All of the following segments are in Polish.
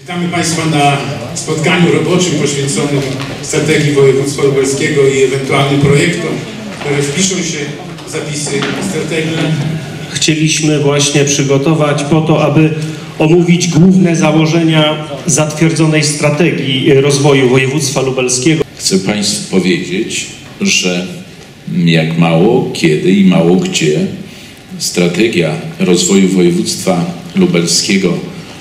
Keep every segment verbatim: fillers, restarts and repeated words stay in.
Witamy Państwa na spotkaniu roboczym poświęconym strategii województwa lubelskiego i ewentualnym projektom, które wpiszą się w zapisy strategii. Chcieliśmy właśnie przygotować po to, aby omówić główne założenia zatwierdzonej strategii rozwoju województwa lubelskiego. Chcę Państwu powiedzieć, że jak mało kiedy i mało gdzie strategia rozwoju województwa lubelskiego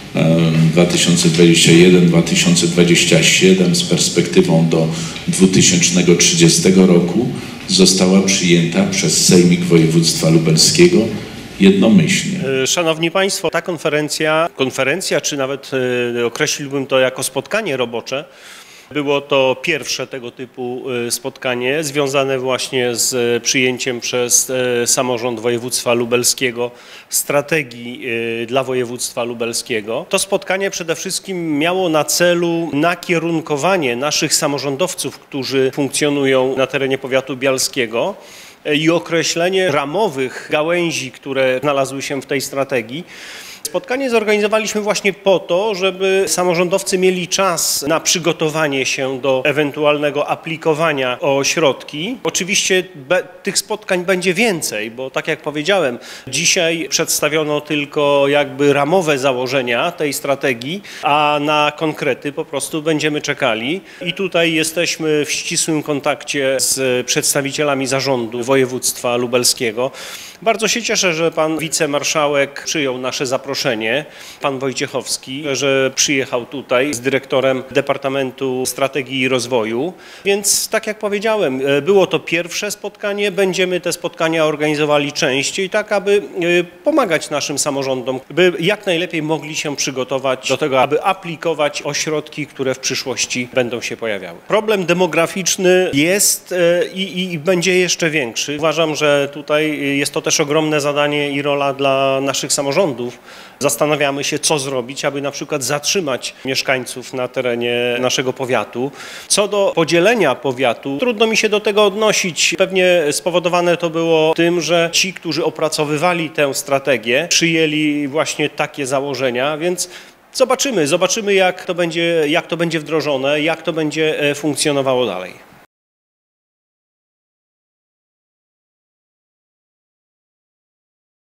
dwa tysiące dwudziesty pierwszy do dwa tysiące dwudziestego siódmego z perspektywą do dwa tysiące trzydziestego roku została przyjęta przez Sejmik Województwa Lubelskiego jednomyślnie. Szanowni Państwo, ta konferencja, konferencja czy nawet określiłbym to jako spotkanie robocze, było to pierwsze tego typu spotkanie związane właśnie z przyjęciem przez samorząd województwa lubelskiego strategii dla województwa lubelskiego. To spotkanie przede wszystkim miało na celu nakierunkowanie naszych samorządowców, którzy funkcjonują na terenie powiatu bialskiego, i określenie ramowych gałęzi, które znalazły się w tej strategii. Spotkanie zorganizowaliśmy właśnie po to, żeby samorządowcy mieli czas na przygotowanie się do ewentualnego aplikowania o środki. Oczywiście be, tych spotkań będzie więcej, bo tak jak powiedziałem, dzisiaj przedstawiono tylko jakby ramowe założenia tej strategii, a na konkrety po prostu będziemy czekali. I tutaj jesteśmy w ścisłym kontakcie z przedstawicielami zarządu województwa lubelskiego. Bardzo się cieszę, że pan wicemarszałek przyjął nasze zaproszenie, pan Wojciechowski, że przyjechał tutaj z dyrektorem Departamentu Strategii i Rozwoju. Więc tak jak powiedziałem, było to pierwsze spotkanie, będziemy te spotkania organizowali częściej, tak aby pomagać naszym samorządom, by jak najlepiej mogli się przygotować do tego, aby aplikować o środki, które w przyszłości będą się pojawiały. Problem demograficzny jest i, i będzie jeszcze większy. Uważam, że tutaj jest to też ogromne zadanie i rola dla naszych samorządów. Zastanawiamy się, co zrobić, aby na przykład zatrzymać mieszkańców na terenie naszego powiatu. Co do podzielenia powiatu, trudno mi się do tego odnosić. Pewnie spowodowane to było tym, że ci, którzy opracowywali tę strategię, przyjęli właśnie takie założenia, więc zobaczymy, zobaczymy jak to będzie, jak to będzie wdrożone, jak to będzie funkcjonowało dalej.